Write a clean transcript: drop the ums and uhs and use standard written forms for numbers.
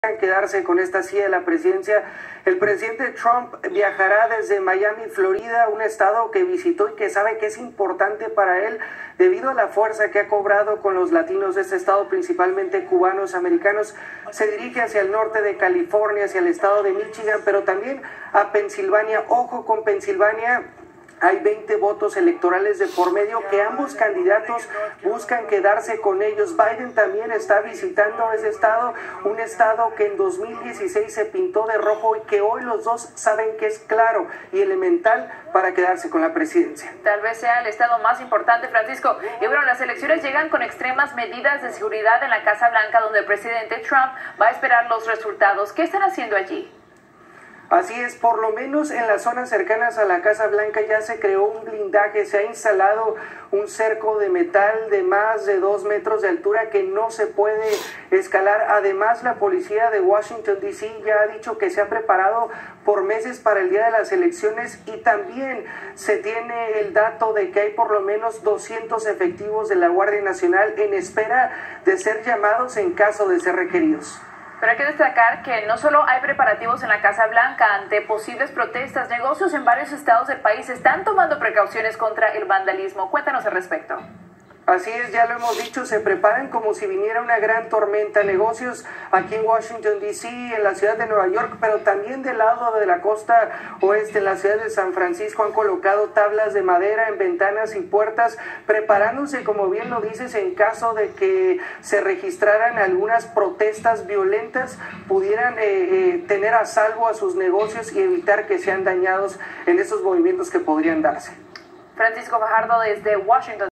quedarse con esta silla de la presidencia. El presidente Trump viajará desde Miami, Florida, un estado que visitó y que sabe que es importante para él debido a la fuerza que ha cobrado con los latinos de este estado, principalmente cubanos americanos. Se dirige hacia el norte de California, hacia el estado de Michigan, pero también a Pensilvania. Ojo con Pensilvania. Hay 20 votos electorales de por medio que ambos candidatos buscan quedarse con ellos. Biden también está visitando ese estado, un estado que en 2016 se pintó de rojo y que hoy los dos saben que es claro y elemental para quedarse con la presidencia. Tal vez sea el estado más importante, Francisco. Y bueno, las elecciones llegan con extremas medidas de seguridad en la Casa Blanca, donde el presidente Trump va a esperar los resultados. ¿Qué están haciendo allí? Así es, por lo menos en las zonas cercanas a la Casa Blanca ya se creó un blindaje, se ha instalado un cerco de metal de más de 2 metros de altura que no se puede escalar. Además, la policía de Washington, D.C. ya ha dicho que se ha preparado por meses para el día de las elecciones y también se tiene el dato de que hay por lo menos 200 efectivos de la Guardia Nacional en espera de ser llamados en caso de ser requeridos. Pero hay que destacar que no solo hay preparativos en la Casa Blanca ante posibles protestas, negocios en varios estados del país están tomando precauciones contra el vandalismo. Cuéntanos al respecto. Así es, ya lo hemos dicho, se preparan como si viniera una gran tormenta. Negocios aquí en Washington, D.C., en la ciudad de Nueva York, pero también del lado de la costa oeste, en la ciudad de San Francisco, han colocado tablas de madera en ventanas y puertas, preparándose, como bien lo dices, en caso de que se registraran algunas protestas violentas, pudieran tener a salvo a sus negocios y evitar que sean dañados en esos movimientos que podrían darse. Francisco Fajardo desde Washington.